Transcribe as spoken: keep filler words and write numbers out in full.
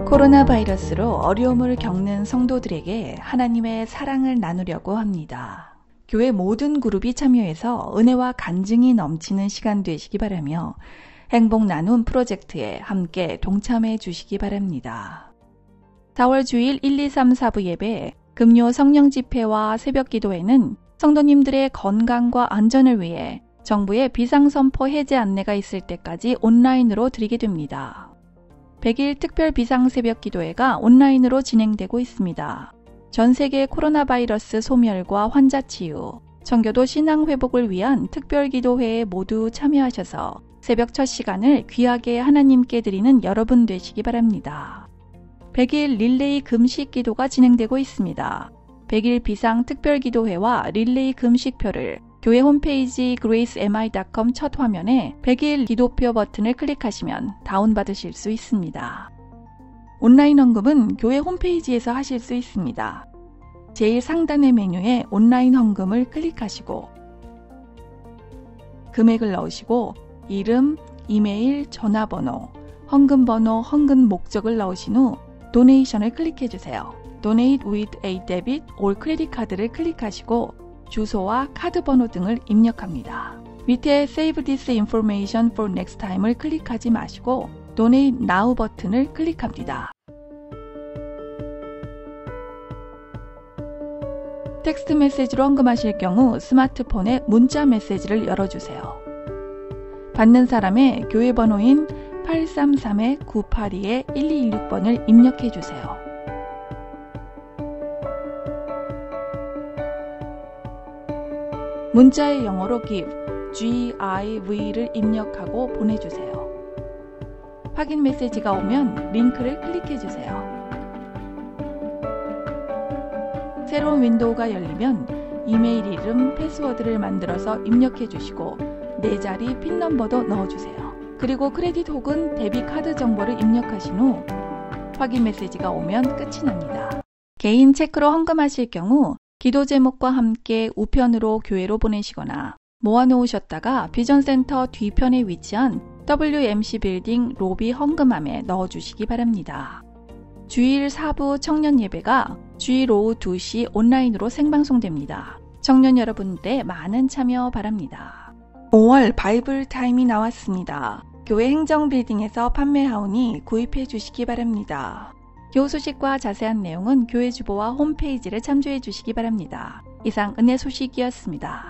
코로나 바이러스로 어려움을 겪는 성도들에게 하나님의 사랑을 나누려고 합니다. 교회 모든 그룹이 참여해서 은혜와 간증이 넘치는 시간 되시기 바라며 행복 나눔 프로젝트에 함께 동참해 주시기 바랍니다. 사월 주일 일, 이, 삼, 사부 예배, 금요 성령 집회와 새벽 기도회는 성도님들의 건강과 안전을 위해 정부의 비상선포 해제 안내가 있을 때까지 온라인으로 드리게 됩니다. 백 일 특별 비상 새벽 기도회가 온라인으로 진행되고 있습니다. 전 세계 코로나 바이러스 소멸과 환자 치유, 청교도 신앙 회복을 위한 특별 기도회에 모두 참여하셔서 새벽 첫 시간을 귀하게 하나님께 드리는 여러분 되시기 바랍니다. 백 일 릴레이 금식 기도가 진행되고 있습니다. 백 일 비상 특별 기도회와 릴레이 금식표를 교회 홈페이지 그레이스 엠 아이 닷 컴 첫 화면에 백 일 기도표 버튼을 클릭하시면 다운받으실 수 있습니다. 온라인 헌금은 교회 홈페이지에서 하실 수 있습니다. 제일 상단의 메뉴에 온라인 헌금을 클릭하시고 금액을 넣으시고 이름, 이메일, 전화번호, 헌금번호, 헌금 목적을 넣으신 후 도네이션을 클릭해주세요. Donate with a debit or credit card를 클릭하시고 주소와 카드 번호 등을 입력합니다. 밑에 Save this information for next time을 클릭하지 마시고 Donate now 버튼을 클릭합니다. 텍스트 메시지로 헌금하실 경우 스마트폰에 문자 메시지를 열어주세요. 받는 사람의 교회 번호인 팔삼삼 구팔이 일이일육 번을 입력해주세요. 문자의 영어로 give, G-I-V를 입력하고 보내주세요. 확인 메시지가 오면 링크를 클릭해주세요. 새로운 윈도우가 열리면 이메일 이름, 패스워드를 만들어서 입력해주시고 네 자리 핀 넘버도 넣어주세요. 그리고 크레딧 혹은 데뷔 카드 정보를 입력하신 후 확인 메시지가 오면 끝이 납니다. 개인 체크로 헌금하실 경우 기도 제목과 함께 우편으로 교회로 보내시거나 모아놓으셨다가 비전센터 뒤편에 위치한 더블유 엠 씨 빌딩 로비 헌금함에 넣어주시기 바랍니다. 주일 사부 청년 예배가 주일 오후 두 시 온라인으로 생방송됩니다. 청년 여러분들의 많은 참여 바랍니다. 오월 바이블 타임이 나왔습니다. 교회 행정 빌딩에서 판매하오니 구입해 주시기 바랍니다. 교우 소식과 자세한 내용은 교회 주보와 홈페이지를 참조해 주시기 바랍니다. 이상 은혜 소식이었습니다.